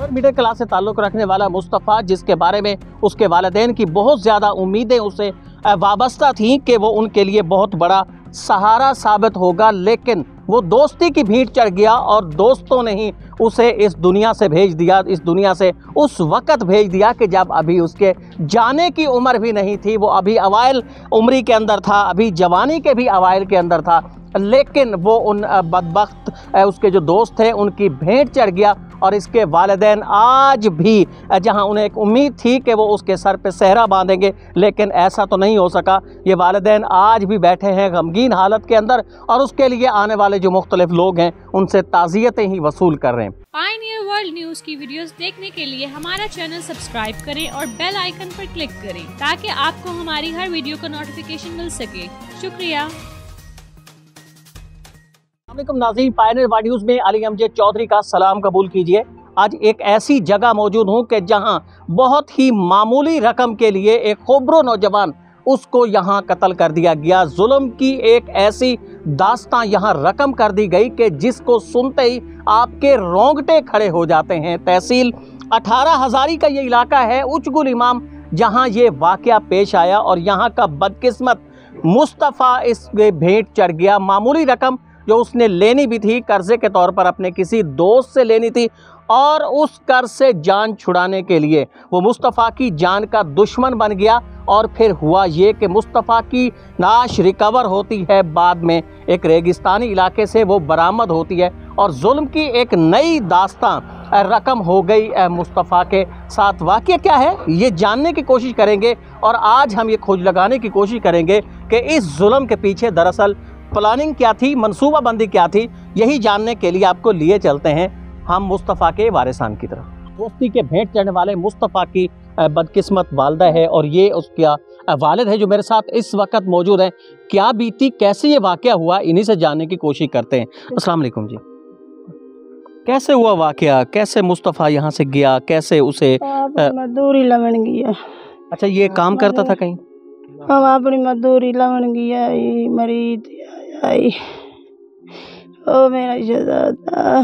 Middle class से ताल्लुक़ रखने वाला मुस्तफ़ा, जिसके बारे में उसके वालिदैन की बहुत ज़्यादा उम्मीदें उसे वाबस्ता थीं कि वो उनके लिए बहुत बड़ा सहारा साबित होगा, लेकिन वो दोस्ती की भीड़ चढ़ गया और दोस्तों ने ही उसे इस दुनिया से भेज दिया। इस दुनिया से उस वक़्त भेज दिया कि जब अभी उसके जाने की उम्र भी नहीं थी। वो अभी अवाइल उम्री के अंदर था, अभी जवानी के भी अवाइल के अंदर था, लेकिन वो उन बदबख्त उसके जो दोस्त थे उनकी भेंट चढ़ गया। और इसके वालिदैन आज भी, जहां उन्हें एक उम्मीद थी कि वो उसके सर पे सेहरा बांधेंगे, लेकिन ऐसा तो नहीं हो सका। ये वालिदैन आज भी बैठे हैं गमगीन हालत के अंदर और उसके लिए आने वाले जो मुख्तलिफ लोग हैं उनसे ताज़ियतें ही वसूल कर रहे हैं। पायनियर वर्ल्ड न्यूज़ की वीडियोस देखने के लिए हमारा चैनल सब्सक्राइब करें और बेल आइकन पर क्लिक करें ताकि आपको हमारी हर वीडियो का नोटिफिकेशन मिल सके। शुक्रिया। नाज़रीन, पायनियर वर्ल्ड न्यूज़ में अली अमजद चौधरी का सलाम कबूल कीजिए। आज एक ऐसी जगह मौजूद हूँ कि जहाँ बहुत ही मामूली रकम के लिए एक खोबरो नौजवान, उसको यहाँ कत्ल कर दिया गया। जुल्म की एक ऐसी दास्तां यहाँ रकम कर दी गई कि जिसको सुनते ही आपके रोंगटे खड़े हो जाते हैं। तहसील 18 हज़ारी का ये इलाका है, उचगुल इमाम, जहाँ ये वाक़या पेश आया और यहाँ का बदकिस्मत मुस्तफ़ा इस भेंट चढ़ गया। मामूली रकम जो उसने लेनी भी थी, कर्ज़े के तौर पर अपने किसी दोस्त से लेनी थी, और उस कर्ज से जान छुड़ाने के लिए वो मुस्तफ़ा की जान का दुश्मन बन गया। और फिर हुआ ये कि मुस्तफ़ा की लाश रिकवर होती है, बाद में एक रेगिस्तानी इलाके से वो बरामद होती है और जुल्म की एक नई दास्तां रकम हो गई मुस्तफ़ा के साथ। वाक़या क्या है ये जानने की कोशिश करेंगे और आज हम ये खोज लगाने की कोशिश करेंगे कि इस जुल्म के पीछे दरअसल प्लानिंग क्या थी, मनसूबाबंदी क्या थी। यही जानने के लिए आपको लिए चलते हैं हम मुस्तफ़ा के वारिसान की तरफ। दोस्ती के भेंट चढ़ने वाले मुस्तफ़ा की बदकिस्मत वालदा है और ये उसका वालिद है जो मेरे साथ इस वक्त मौजूद है। क्या बीती, कैसे ये वाक़या हुआ, इन्हीं से जानने की कोशिश करते हैं। अस्सलाम वालेकुम जी, कैसे हुआ वाक़या, कैसे मुस्तफ़ा यहाँ से गया, कैसे उसे मजदूरी लवन गया? अच्छा, ये काम करता था कहीं? हम अपनी मजदूरी लवन गया, मरीज आई ओ मेरा शहजादा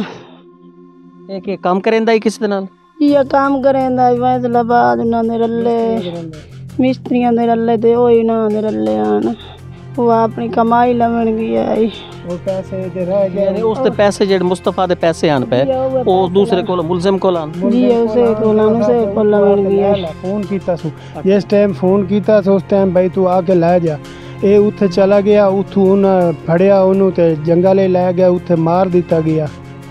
एक काम करेंदा ही किसी नाल ये काम करेंदा फैसला बाद उन्हां दे रल्ले मिस्त्रियां दे रल्ले ते ओही उन्हां दे रल्ले आन वो अपनी कमाई लवन गया। वो पैसे जे रह गए, यानी उसके पैसे जेड मुस्तफ़ा दे पैसे आन पे वो दूसरे को मुलजिम को लान जी उसे को लवन गया। फोन कीता सु जिस टाइम फोन कीता सो उस टाइम भाई तू आके ले जा। ये उत्थे चला गया, उथों उन्हें फड़िया उन्होंने ते जंगले लै गया, उत्थे मार दिता गया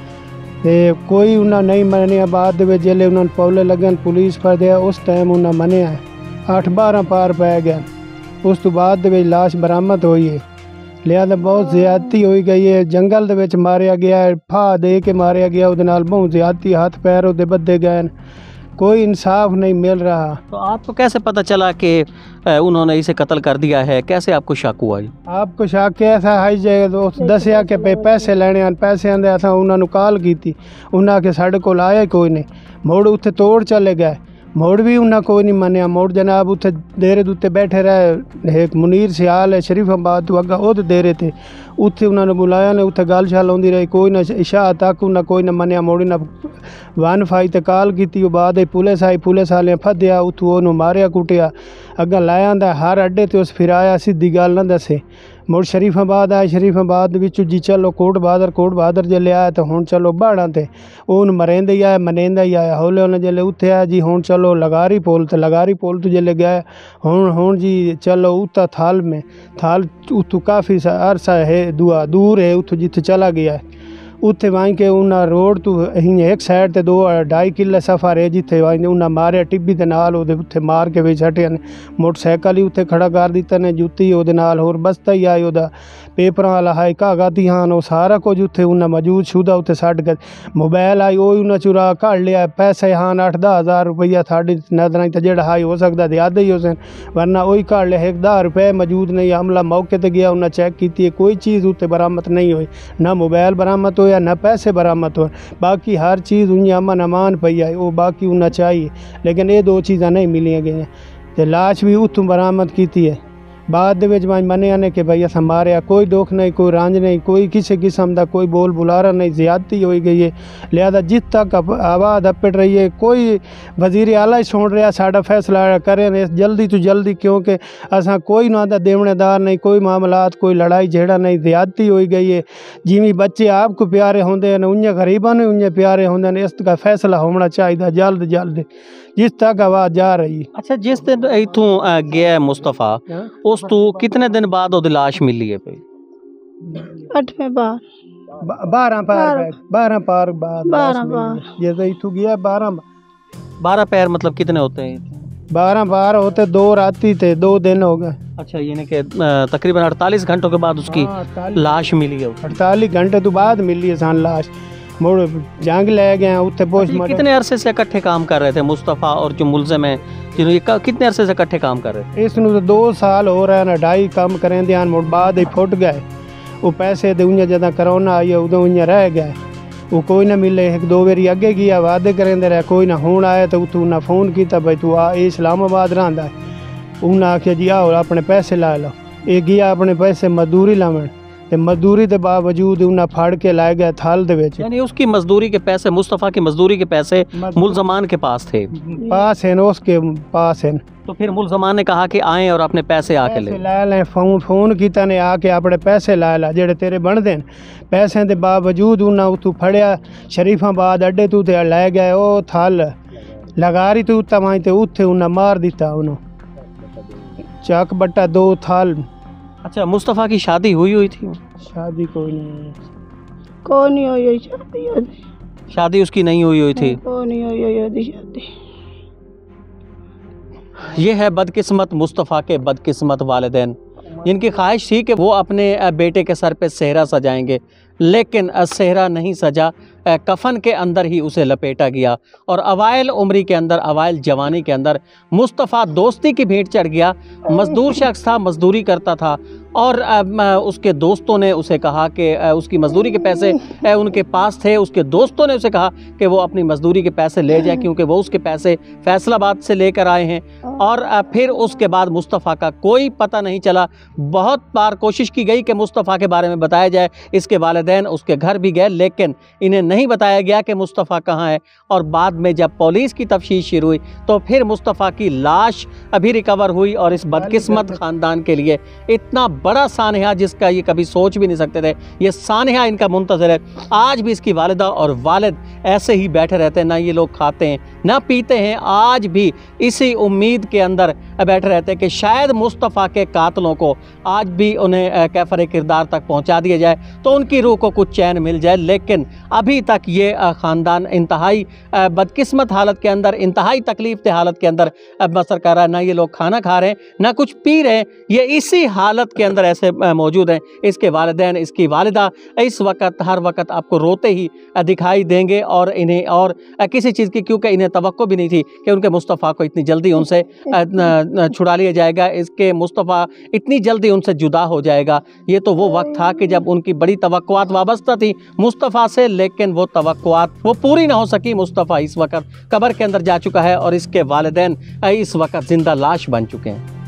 ते कोई उन्हें नहीं मनिया। बाद दे विच जिहले उन्होंने पौले लगन पुलिस फड़ दिया, उस टाइम उन्हें मनिया 8-12 पार पै गए। उस तो बाद दे विच लाश बरामद होई है, लिहाजा बहुत ज़्यादती होई गई है। जंगल दे विच मारिया गया, फा दे के मारिया गया, उहदे नाल बहुत ज़्यादती, हाथ पैर उहदे बद्दे गए, कोई इंसाफ नहीं मिल रहा। तो आपको कैसे पता चला कि उन्होंने इसे कत्ल कर दिया है, कैसे आपको शक हुआ? आपको शक कैसा है जे दसिया कि पैसे लेने आन, पैसे आंदे असां उन्होंने कॉल की, उन्हें आके साढ़े कोल आया कोई नहीं। मुड़ उत्थे तोड़ चले गए, मुड़ भी उन्हें कोई नहीं मनिया। मुड़ जनाब उत्थे डेरे उत्ते बैठे रहे, एक मुनीर सियाल है शरीफाबाद तो अग्गा उद डेरे थे, उत्थे उन्होंने बुलाया ने, उत्थे गल शल होंदी रही, कोई ना इशा तक उन्हें कोई ना मनिया। मुड़ ना वन फाई ते कॉल की, बाद पुलिस आई, पुलिस वाले फद्या, उथों उन्होंने मारिया कुटिया, अग्गा लाया आंदा हर अड्डे ते उस फिराया, सीधी गल ना दसे। मुड़ शरीफाबाद आए, शरीफाबाद विचों जी चलो कोट बहादुर जल्ले आया तो हुण चलो बाड़ा ते उन मरेंदे ही आया, मनेंदा ही आया। हौले हौले जल्ले उत्थे आया जी हुण चलो लगारी पुल तो जल्ले गए, हुण जी चलो उत्ता थाल में, थाल उत्थों काफ़ी अरसा है दूर है, उत्थों जिथे चला गया है उत्थे वहीं के उन्हें रोड तो एक साइड ते 2-2.5 किले सफ़र है, जिथे वहीं उन्हें मारे टिब्बी दे नाल उत्थे मार के विच हटे ने। मोटरसाइकिल ही उत्थे खड़ा कर दिता ने, जुत्ती उहदे नाल होर बस्ता ही आई, उहदा पेपरां वाला है, कागज़ी हान, वो सारा कुछ उत्थे उन्हें मौजूद शुदा उत्थे छड्ड के। मोबाइल आई वो उन्हें चुरा कढ़ लिया, पैसे हान 8-10 हज़ार रुपया साड़ी नजर तो जेड़ा हाई हो सकता ज़्यादा ही उस वरना वही कढ़ लिया। 10 रुपये मौजूद नहीं। हमला मौके पर गया, उन्हें चेक की, कोई चीज़ उत्ते बरामद नहीं हुई, ना मोबाइल बरामद हो ना पैसे बरामद हो, बाकी हर चीज़ उन्हें अमन अमान पई है, वो बाकी उन्हें चाहिए, लेकिन ये 2 चीज़ां नहीं मिलियां गई। तो लाश भी उत्थों बरामद की है, بعد دے وچ میں منیا نے کہ بھائی اساں ماریا، کوئی دکھ نہیں، کوئی رانج نہیں، کوئی کسی قسم دا کوئی بول بلارا نہیں، زیادتی ہوئی گئی ہے۔ لہذا جس تک آواز اپٹ رہی ہے، کوئی وزیر اعلیٰ سن رہا ساڈا فیصلہ کریں جلدی تو جلدی، کیونکہ اساں کوئی نہ دا دیونے دار نہیں، کوئی معاملات، کوئی لڑائی جھیڑا نہیں، زیادتی ہوئی گئی ہے۔ جویں بچے آپ کو پیارے ہوندے ہیں انہیں غریباں نے انہیں پیارے ہوندے ہیں، اس کا فیصلہ ہونا چاہیے جلد جلد جس تک آواز جا رہی ہے۔ اچھا جس دن ایتھوں گیا ہے مصطفیٰ اس تو کتنے دن بعد وہ لاش ملی ہے پہ؟ 8ویں بار 12 پار بعد 12 بار یہ تو ایتھوں گیا 12 پیر مطلب کتنے ہوتے ہیں؟ 12 بار ہوتے، 2 راتی تھے، 2 دن ہو گئے۔ اچھا یعنی کہ تقریباً 48 گھنٹوں کے بعد اس کی لاش ملی ہے۔ 48 گھنٹے تو بعد ملی ہے سان لاش، مڑ جنگ لے گئے اتنے پوسٹ مارٹم۔ کتنے عرصے سے اکٹھے کام کر رہے تھے مصطفیٰ اور جو ملزم ہیں جنہوں یہ کتنے عرصے سے اکٹھے کام کر رہے تھے؟ اس نو تو 2 سال ہو رہے ہیں، 2.5 کام کریں دے مڑ بعد ہی پھٹ گئے، وہ پیسے دے انہیں جدہ کرونا آئی ادو انہیں رہ گئے، وہ کوئی نہ ملے۔ 1-2 باری اگے گیا وعدے کریں دے رہے، کوئی نہ ہون آئے تو انہیں فون کیتا بھائی تو اسلام آباد رہندا ہے، انہیں آکھیا جی آؤ اپنے پیسے لا لو، یہ گیا اپنے پیسے مزدوری لاون تے مزدوری دے باوجود انہیں پھاڑ کے لائے گئے تھال دے وچ۔ یعنی اس کی مزدوری کے پیسے، مصطفیٰ کی مزدوری کے پیسے ملزمان کے پاس تھے؟ پاس ہیں، اس کے پاس ہیں۔ تو پھر ملزمان نے کہا کہ آئیں اور اپنے پیسے آ کے لیں۔ لے لیں، فون کیتا نے آ کے اپنے پیسے لا لا جڑے تیرے بن دین، پیسے دے باوجود انہیں اتو پھڑیا شریف آباد اڈے تو تے لے گئے، او تھال لگاری تو تمائیں تے اتھے انہیں مار دیتا، انہوں چاک بٹا 2 تھال۔ اچھا مصطفیٰ کی شادی ہوئی تھی؟ شادی کوئی نہیں ہوئی شادی اس کی نہیں ہوئی تھی؟ کوئی نہیں ہوئی شادی۔ یہ ہے بدقسمت مصطفیٰ کے بدقسمت والدین، جن کی خواہش تھی کہ وہ اپنے بیٹے کے سر پہ صحرا سجائیں گے، لیکن صحرا نہیں سجا، کفن کے اندر ہی اسے لپیٹا گیا، اور اوائل عمری کے اندر، اوائل جوانی کے اندر مصطفیٰ دوستی کی بھیٹ چڑھ گیا۔ مزدور شخص تھا، مزدوری کرتا تھا، اور اس کے دوستوں نے اسے کہا کہ اس کی مزدوری کے پیسے ان کے پاس تھے، اس کے دوستوں نے اسے کہا کہ وہ اپنی مزدوری کے پیسے لے جائے، کیونکہ وہ اس کے پیسے فیصل آباد سے لے کر آئے ہیں۔ اور پھر اس کے بعد مصطفیٰ کا کوئی پتہ نہیں چلا۔ بہت بار کوشش کی گئی کہ مصطفیٰ کے بارے میں بتایا جائے، اس کے والدین اس کے گھر بھی گئے، لیکن انہیں نہیں بتایا گیا کہ مصطفیٰ کہاں ہے۔ اور بعد میں جب پولیس کی تفتیش شروع ہوئی تو پھر مصطفیٰ کی لاش ابھی ریکور ہوئی، اور اس بدقسمت خاندان کے لیے اتنا بڑا سانحہ جس کا یہ کبھی سوچ بھی نہیں سکتے تھے، یہ سانحہ ان کا منتظر ہے۔ آج بھی اس کی والدہ اور والد ایسے ہی بیٹھے رہتے ہیں، نہ یہ لوگ کھاتے ہیں نہ پیتے ہیں، آج بھی اسی امید کے اندر بیٹھے رہتے ہیں کہ شاید مصطفیٰ کے قاتلوں کو آج بھی انہیں کیفر کردار تک پہنچا دیا جائے تو ان کی روح کو کچھ چین مل جائے۔ لیکن ابھی تک یہ خاندان انتہائی بدقسمت حالت کے اندر، انتہائی تکلیف دہ حالت کے اندر بسر کر رہا ہے، نہ یہ لوگ کھانا کھا رہے ہیں نہ کچھ پی رہے ہیں، یہ اسی حالت کے اندر ایسے موجود ہیں۔ اس کے والدین، اس کی والدہ اس وقت ہر وقت آپ کو روتے ہی دکھائی دیں گے، اور انہیں اور کسی چیز کی، کیونکہ انہیں توقع بھی نہیں تھی کہ ان کے مصطفیٰ کو اتنی جلدی ان سے چھڑا لیا جائے گا، اس کے مصطفیٰ اتنی جلدی ان سے جدا ہو جائے گا۔ یہ تو وہ وقت تھا کہ جب ان کی بڑی توقعات وابستہ تھی مصطفیٰ سے، لیکن وہ توقعات وہ پوری نہ ہو سکی۔ مصطفیٰ اس وقت قبر کے اندر جا چکا ہے، اور اس کے والدین اس وقت زندہ لاش بن چکے ہیں۔